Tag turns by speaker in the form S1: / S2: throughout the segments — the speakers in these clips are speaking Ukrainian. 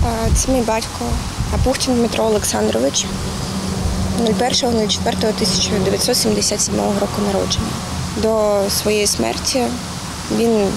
S1: Це мій батько Апухтін Дмитро Олександрович, 01.04.1977 року народження. До своєї смерті він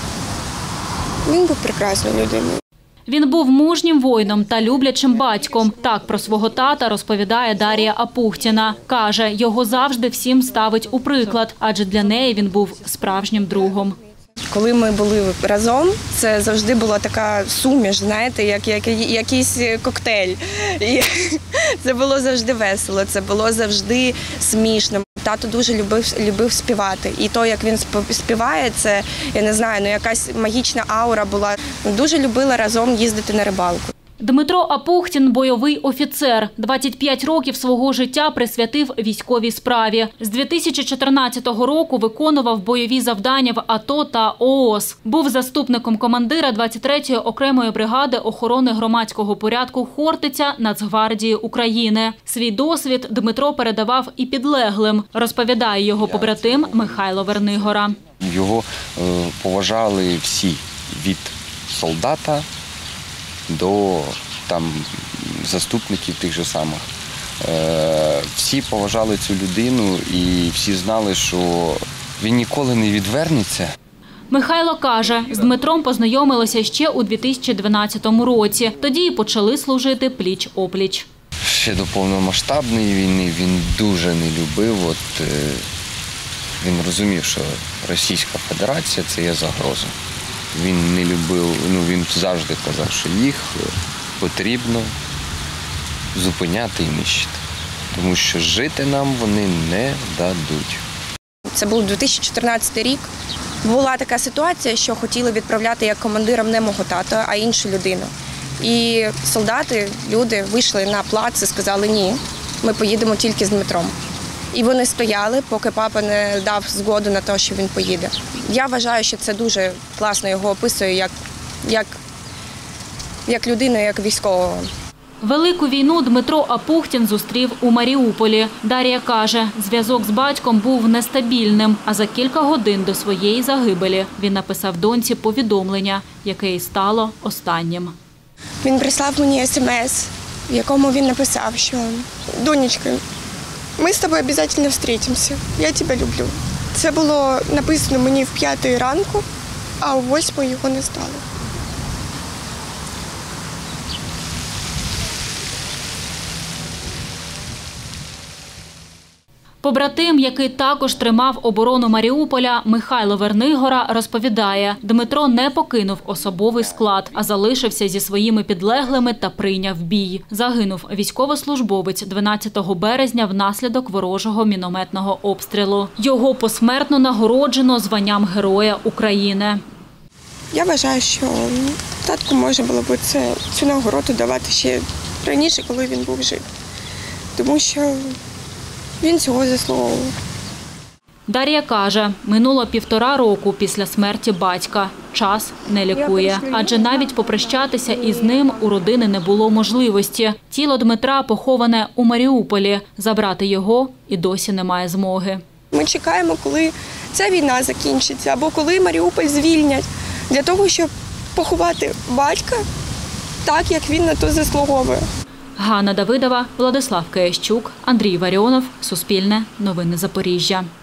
S1: був прекрасною людиною.
S2: Він був мужнім воїном та люблячим батьком. Так про свого тата розповідає Дар'я Апухтіна. Каже, його завжди всім ставить у приклад, адже для неї він був справжнім другом.
S1: Коли ми були разом, це завжди була така суміш, знаєте, як якийсь коктейль. І це було завжди весело, це було завжди смішно. Тато дуже любив співати. І то, як він співає, це, я не знаю, якась магічна аура була. Дуже любила разом їздити на рибалку.
S2: Дмитро Апухтін – бойовий офіцер. 25 років свого життя присвятив військовій справі. З 2014 року виконував бойові завдання в АТО та ООС. Був заступником командира 23-ї окремої бригади охорони громадського порядку «Хортиця» Нацгвардії України. Свій досвід Дмитро передавав і підлеглим, розповідає його побратим Михайло Вернигора.
S3: Його поважали всі, від солдата до заступників тих же самих. Всі поважали цю людину і всі знали, що він ніколи не відвернеться.
S2: Михайло каже, з Дмитром познайомилися ще у 2012 році. Тоді і почали служити пліч-опліч.
S3: Ще до повномасштабної війни він дуже не любив. Він розумів, що Російська Федерація – це є загроза. Він не любив, він завжди казав, що їх потрібно зупиняти і нищити, тому що жити нам вони не дадуть.
S1: Це був 2014 рік. Була така ситуація, що хотіли відправляти як командиром не мого тата, а іншу людину. І солдати, люди вийшли на плац і сказали, ні, ми поїдемо тільки з Дмитром. І вони стояли, поки папа не дав згоду на те, що він поїде. Я вважаю, що це дуже класно його описує як людину, як військового.
S2: Велику війну Дмитро Апухтін зустрів у Маріуполі. Дар'я каже, зв'язок з батьком був нестабільним, а за кілька годин до своєї загибелі він написав доньці повідомлення, яке і стало останнім.
S1: Він прислав мені смс, в якому він написав, що «Донечка, ми з тобою обов'язково зустрінемося, я тебе люблю». Це було написано мені в 5 ранку, а о 8 його не стало.
S2: Побратим, який також тримав оборону Маріуполя, Михайло Вернигора, розповідає, Дмитро не покинув особовий склад, а залишився зі своїми підлеглими та прийняв бій. Загинув військовослужбовець 12 березня внаслідок ворожого мінометного обстрілу. Його посмертно нагороджено званням Героя України.
S1: Я вважаю, що татку можна було б цю нагороду давати ще раніше, коли він був жив. Тому що він цього заслуговував.
S2: Дар'я каже, минуло 1,5 року після смерті батька. Час не лікує. Адже навіть попрощатися із ним у родини не було можливості. Тіло Дмитра поховане у Маріуполі. Забрати його і досі немає змоги.
S1: Ми чекаємо, коли ця війна закінчиться, або коли Маріуполь звільнять, для того, щоб поховати батька так, як він на то заслуговує.
S2: Ганна Давидова, Владислав Киящук, Андрій Варіонов. Суспільне. Новини Запоріжжя.